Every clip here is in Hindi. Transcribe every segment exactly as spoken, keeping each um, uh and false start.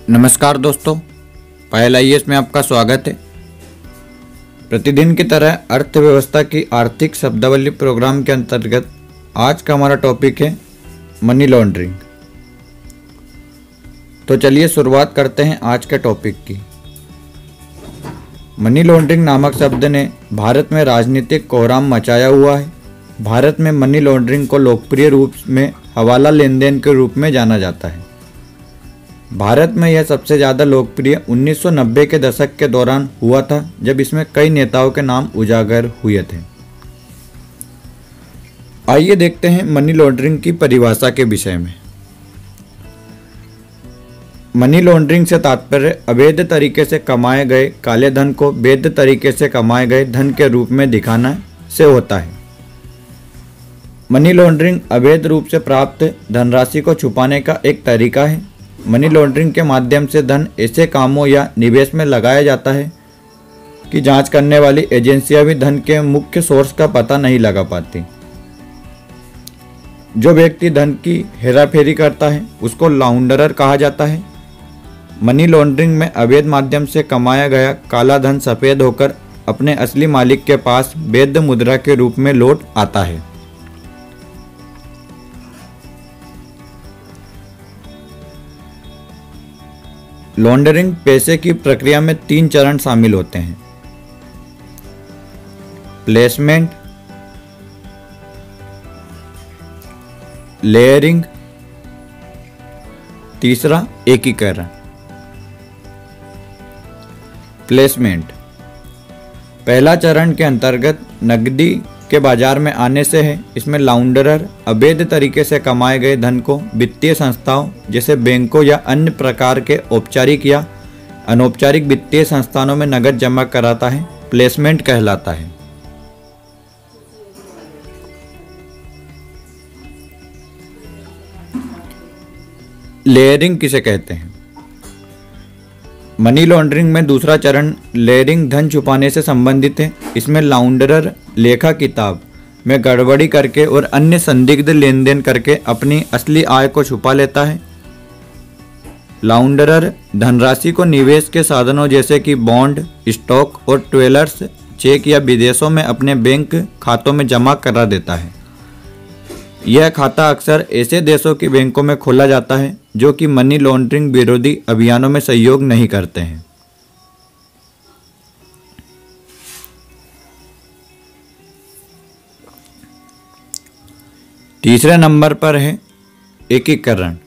नमस्कार दोस्तों, पायल आई ए एस में आपका स्वागत है। प्रतिदिन की तरह अर्थव्यवस्था की आर्थिक शब्दावली प्रोग्राम के अंतर्गत आज का हमारा टॉपिक है मनी लॉन्ड्रिंग। तो चलिए शुरुआत करते हैं आज के टॉपिक की। मनी लॉन्ड्रिंग नामक शब्द ने भारत में राजनीतिक कोहराम मचाया हुआ है। भारत में मनी लॉन्ड्रिंग को लोकप्रिय रूप में हवाला लेन देन के रूप में जाना जाता है। भारत में यह सबसे ज़्यादा लोकप्रिय उन्नीस सौ नब्बे के दशक के दौरान हुआ था, जब इसमें कई नेताओं के नाम उजागर हुए थे। आइए देखते हैं मनी लॉन्ड्रिंग की परिभाषा के विषय में। मनी लॉन्ड्रिंग से तात्पर्य अवैध तरीके से कमाए गए काले धन को वैध तरीके से कमाए गए धन के रूप में दिखाना से होता है। मनी लॉन्ड्रिंग अवैध रूप से प्राप्त धनराशि को छुपाने का एक तरीका है। मनी लॉन्ड्रिंग के माध्यम से धन ऐसे कामों या निवेश में लगाया जाता है कि जांच करने वाली एजेंसियां भी धन के मुख्य सोर्स का पता नहीं लगा पाती। जो व्यक्ति धन की हेराफेरी करता है उसको लाउंडरर कहा जाता है। मनी लॉन्ड्रिंग में अवैध माध्यम से कमाया गया काला धन सफेद होकर अपने असली मालिक के पास वैध मुद्रा के रूप में लौट आता है। लॉन्ड्रिंग पैसे की प्रक्रिया में तीन चरण शामिल होते हैं: प्लेसमेंट, लेयरिंग, तीसरा एकीकरण। प्लेसमेंट पहला चरण के अंतर्गत नकदी के बाजार में आने से है। इसमें लाउंडरर अवैध तरीके से कमाए गए धन को वित्तीय संस्थाओं जैसे बैंकों या अन्य प्रकार के औपचारिक या अनौपचारिक वित्तीय संस्थानों में नकद जमा कराता है। प्लेसमेंट कहलाता है। लेयरिंग किसे कहते हैं? मनी लॉन्ड्रिंग में दूसरा चरण लेयरिंग धन छुपाने से संबंधित है। इसमें लाउंडरर लेखा किताब में गड़बड़ी करके और अन्य संदिग्ध लेन देन करके अपनी असली आय को छुपा लेता है। लाउंडरर धनराशि को निवेश के साधनों जैसे कि बॉन्ड, स्टॉक और ट्रेलर्स चेक या विदेशों में अपने बैंक खातों में जमा करा देता है। यह खाता अक्सर ऐसे देशों के बैंकों में खोला जाता है जो कि मनी लॉन्ड्रिंग विरोधी अभियानों में सहयोग नहीं करते हैं। तीसरे नंबर पर है एकीकरण।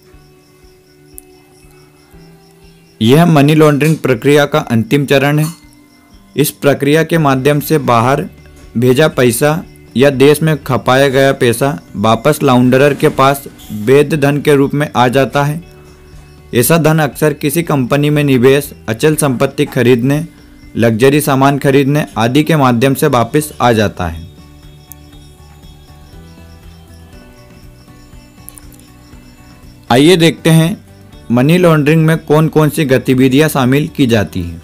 यह मनी लॉन्ड्रिंग प्रक्रिया का अंतिम चरण है। इस प्रक्रिया के माध्यम से बाहर भेजा पैसा या देश में खपाया गया पैसा वापस लाउंडरर के पास वैध धन के रूप में आ जाता है। ऐसा धन अक्सर किसी कंपनी में निवेश, अचल संपत्ति खरीदने, लग्जरी सामान खरीदने आदि के माध्यम से वापस आ जाता है। आइए देखते हैं मनी लॉन्ड्रिंग में कौन कौन सी गतिविधियां शामिल की जाती हैं।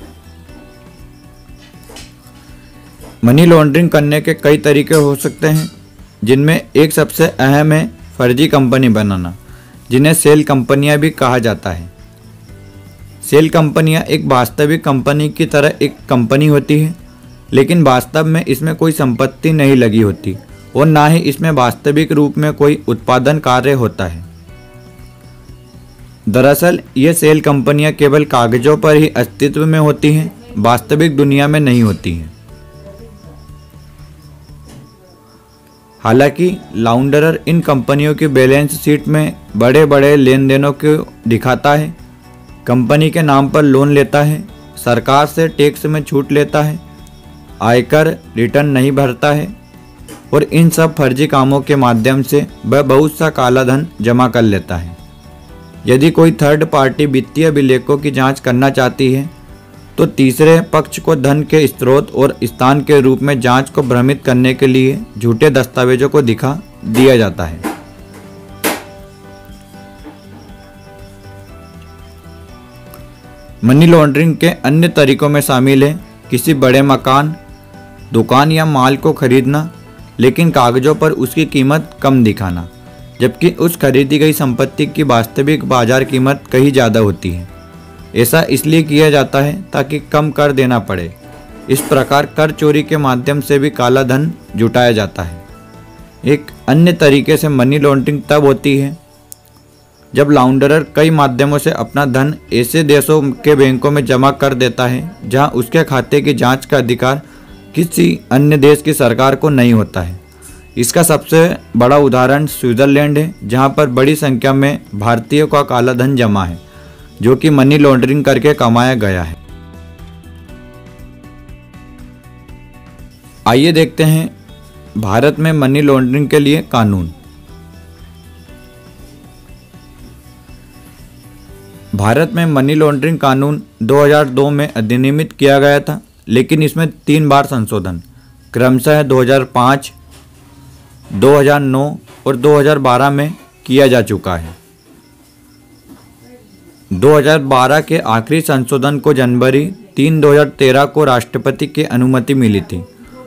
मनी लॉन्ड्रिंग करने के कई तरीके हो सकते हैं, जिनमें एक सबसे अहम है फर्जी कंपनी बनाना, जिन्हें सेल कंपनियां भी कहा जाता है। सेल कंपनियां एक वास्तविक कंपनी की तरह एक कंपनी होती है, लेकिन वास्तव में इसमें कोई संपत्ति नहीं लगी होती और ना ही इसमें वास्तविक रूप में कोई उत्पादन कार्य होता है। दरअसल ये सेल कंपनियां केवल कागजों पर ही अस्तित्व में होती हैं, वास्तविक दुनिया में नहीं होती हैं। हालांकि लाउंडरर इन कंपनियों की बैलेंस शीट में बड़े बड़े लेन देनों को दिखाता है, कंपनी के नाम पर लोन लेता है, सरकार से टैक्स में छूट लेता है, आयकर रिटर्न नहीं भरता है और इन सब फर्जी कामों के माध्यम से वह बहुत सा काला धन जमा कर लेता है। यदि कोई थर्ड पार्टी वित्तीय अभिलेखों की जांच करना चाहती है तो तीसरे पक्ष को धन के स्रोत और स्थान के रूप में जांच को भ्रमित करने के लिए झूठे दस्तावेजों को दिखा दिया जाता है। मनी लॉन्ड्रिंग के अन्य तरीकों में शामिल है किसी बड़े मकान, दुकान या माल को खरीदना, लेकिन कागजों पर उसकी कीमत कम दिखाना, जबकि उस खरीदी गई संपत्ति की वास्तविक बाजार कीमत कहीं ज़्यादा होती है। ऐसा इसलिए किया जाता है ताकि कम कर देना पड़े। इस प्रकार कर चोरी के माध्यम से भी काला धन जुटाया जाता है। एक अन्य तरीके से मनी लॉन्ड्रिंग तब होती है जब लाउंडरर कई माध्यमों से अपना धन ऐसे देशों के बैंकों में जमा कर देता है जहां उसके खाते की जांच का अधिकार किसी अन्य देश की सरकार को नहीं होता है। इसका सबसे बड़ा उदाहरण स्विट्जरलैंड है, जहां पर बड़ी संख्या में भारतीयों का काला धन जमा है जो कि मनी लॉन्ड्रिंग करके कमाया गया है। आइए देखते हैं भारत में मनी लॉन्ड्रिंग के लिए कानून। भारत में मनी लॉन्ड्रिंग कानून दो हज़ार दो में अधिनियमित किया गया था, लेकिन इसमें तीन बार संशोधन क्रमशः दो हज़ार पाँच, दो हज़ार नौ और दो हज़ार बारह में किया जा चुका है। दो हज़ार बारह के आखिरी संशोधन को जनवरी तीन दो हज़ार तेरह को राष्ट्रपति की अनुमति मिली थी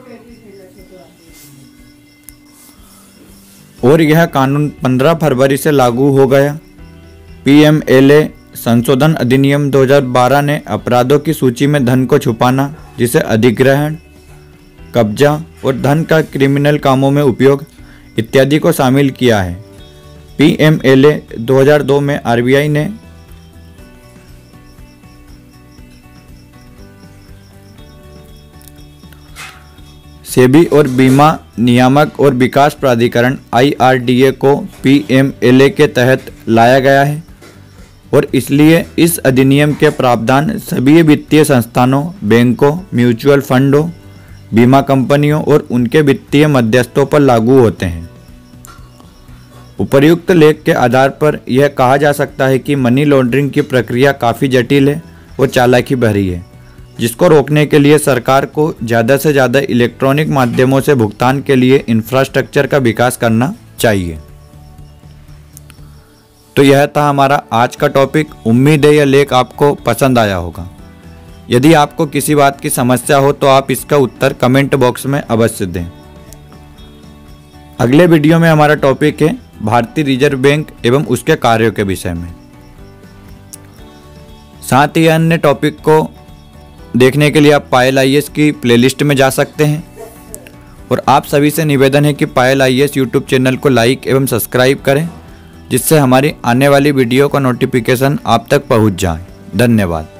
और यह कानून पंद्रह फरवरी से लागू हो गया। पीएमएलए संशोधन अधिनियम दो हज़ार बारह ने अपराधों की सूची में धन को छुपाना, जिसे अधिग्रहण, कब्जा और धन का क्रिमिनल कामों में उपयोग इत्यादि को शामिल किया है। पीएमएलए दो हज़ार दो में आरबीआई ने सेबी और बीमा नियामक और विकास प्राधिकरण आईआरडीए को पीएमएलए के तहत लाया गया है और इसलिए इस अधिनियम के प्रावधान सभी वित्तीय संस्थानों, बैंकों, म्यूचुअल फंडों, बीमा कंपनियों और उनके वित्तीय मध्यस्थों पर लागू होते हैं। उपर्युक्त लेख के आधार पर यह कहा जा सकता है कि मनी लॉन्ड्रिंग की प्रक्रिया काफ़ी जटिल है और चालाकी भरी है, जिसको रोकने के लिए सरकार को ज़्यादा से ज़्यादा इलेक्ट्रॉनिक माध्यमों से भुगतान के लिए इंफ्रास्ट्रक्चर का विकास करना चाहिए। तो यह था हमारा आज का टॉपिक। उम्मीद है यह लेख आपको पसंद आया होगा। यदि आपको किसी बात की समस्या हो तो आप इसका उत्तर कमेंट बॉक्स में अवश्य दें। अगले वीडियो में हमारा टॉपिक है भारतीय रिजर्व बैंक एवं उसके कार्यों के विषय में। साथ ही अन्य टॉपिक को देखने के लिए आप पायल आईएएस की प्लेलिस्ट में जा सकते हैं और आप सभी से निवेदन है कि Payal IAS YouTube channel like लाइक एवं सब्सक्राइब करें, जिससे हमारी आने वाली वीडियो का नोटिफिकेशन आप तक पहुंच जाए। धन्यवाद।